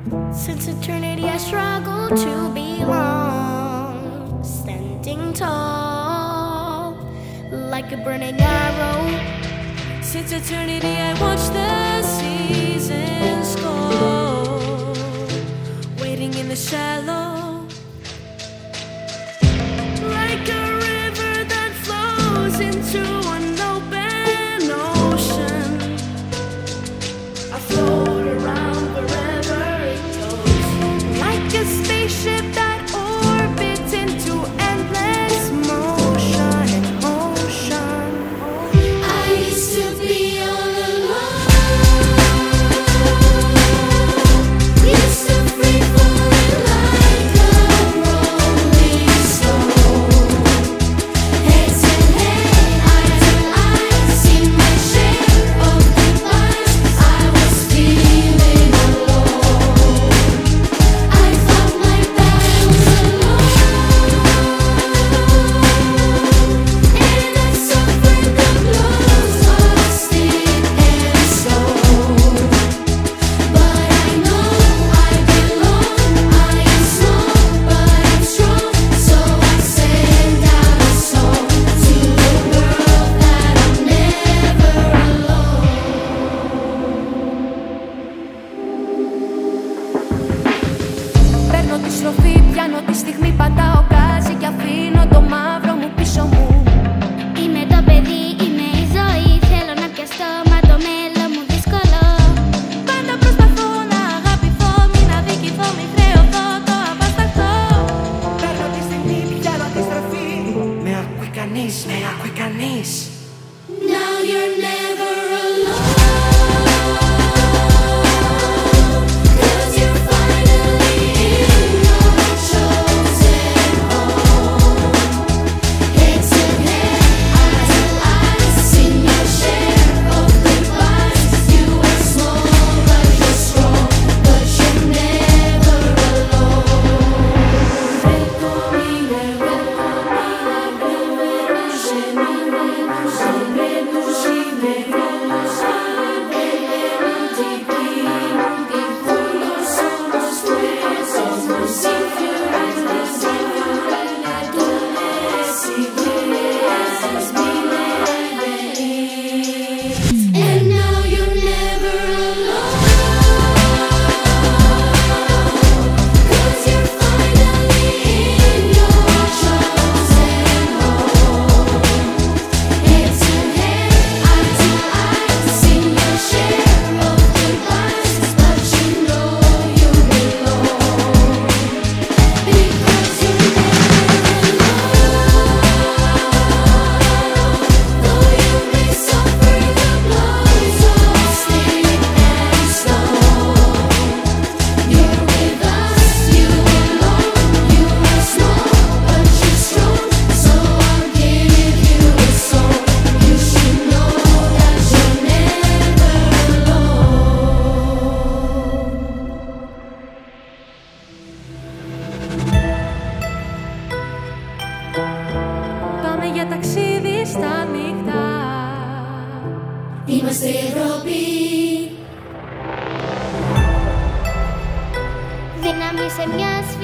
Since eternity I struggle to belong, standing tall like a burning arrow. Since eternity I watch the seasons go, waiting in the shallow. Like a river that flows into an open ocean, I float around wherever it goes. Like a spaceship that orbits into endless motion and ocean. I used to be all alone, used to free falling like a rolling stone. Head to head, eye to eye, seen my share of goodbyes. I was feeling alone. I fought my battles alone, and I suffered the blows of stick and stone. But I know I belong. I am small, but I'm strong. So I send out a song to the world that I'm never alone. Παίρνω τη στροφή, πιάνω τη στιγμή, πατάω γκάζι και αφήνω το μαύρο μου πίσω μου. Είμαι το παιδί, είμαι η ζωή. Θέλω να πιαστώ, μα το μέλλον μου δύσκολο. Πάντα προσπαθώ να αγαπηθώ, μην αδικηθώ, μην χρεωθώ το αβάσταχτο. Παίρνω τη στιγμή, πιάνω τη στροφή. Με ακούει κανείς, με ακούει κανείς. Now you're never alone, 'cause you're finally in your chosen home. Head to head, eye to eye, seen your share of goodbyes. You are small, but you're strong, but you're never alone. Recomile, and now you're never alone, 'cause you're finally in your chosen home. Head to head, eye to eye, seen your share of goodbyes, but you know you belong, because you're never alone. Though you may suffer the blows of stick and stone, you're with us, you belong. You are small, but you're strong. So I'll give you a song. You should know that you're never alone. Πάμε για ταξίδι στα νύχτα. Είμαστε η Ευρώπη. Δύναμη σε μια σφαίρα.